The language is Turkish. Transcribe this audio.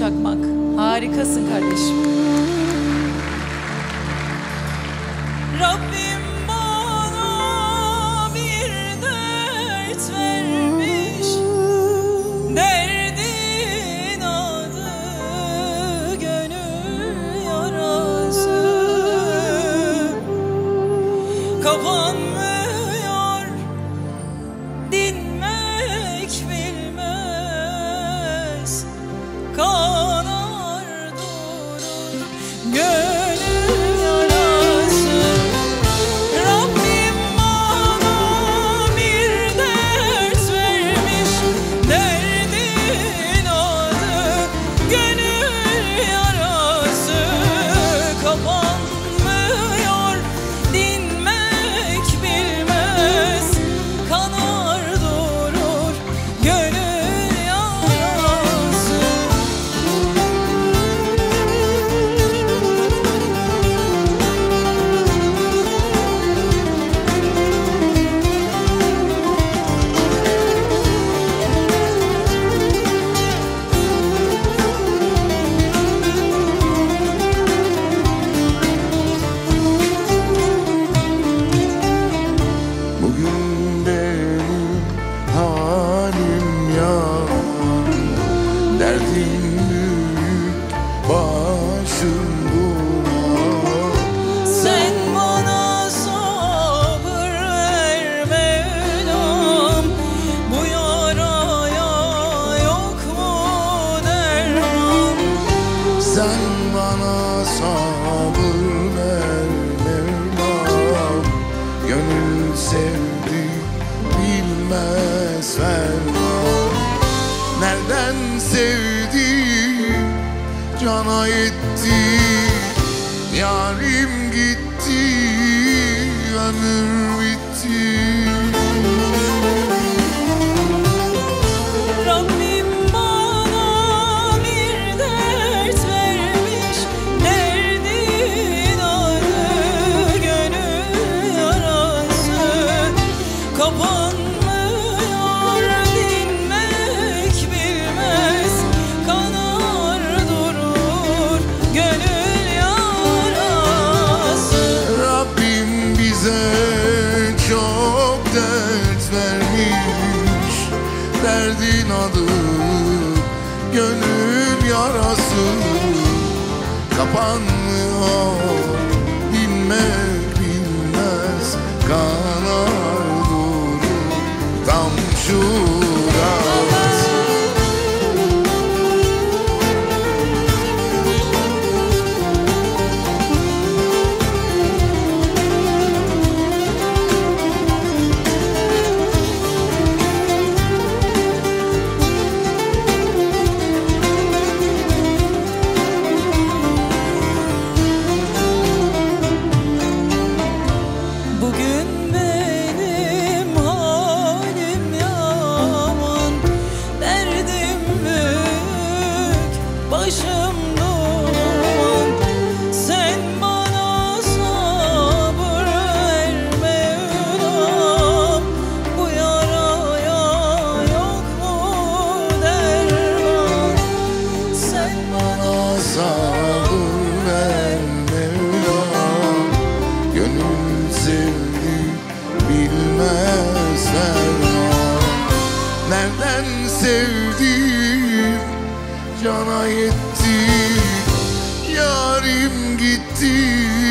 Çakmak. Harikasın kardeşim. Rabbim bana bir dert vermiş, derdin adı gönül yarası. Kapanmıyor, dinmek bilmez, kanar durur gönül yarası. Rabbim bana bir dert vermiş, derdin adı gönül yarası. Kapanmıyor, dinmek bilmez, kanar durur gönül yarası. Bugün benim halim yaman, derdim büyük, başım duman. Sen bana sabır ver Mevlam, bu yaraya yok mu derman? Sen bana sabır ver Mevlam, gönül sevdi bilmez ferman. Nereden sevdim cana etti, yarim gitti, ömür bitti. Rabbim bana bir dert vermiş, derdin adı gönül yarası. Kapanmıyor, dinmek bilmez, kanar durur gönül yarası. Rabbim bize çok dert vermiş, derdin adı gönül yarası. Kapanmıyor, dinmek bilmez, kanar durur tam şurası. Bugün benim halim yaman, derdim büyük, başım duman. Sen bana sabır ver Mevlam, bu yaraya yok mu derman? Sen bana Sabır ver Mevlam, gönül sevdi bilmez ferman. Nereden sevdim cana yetti, yarim gitti,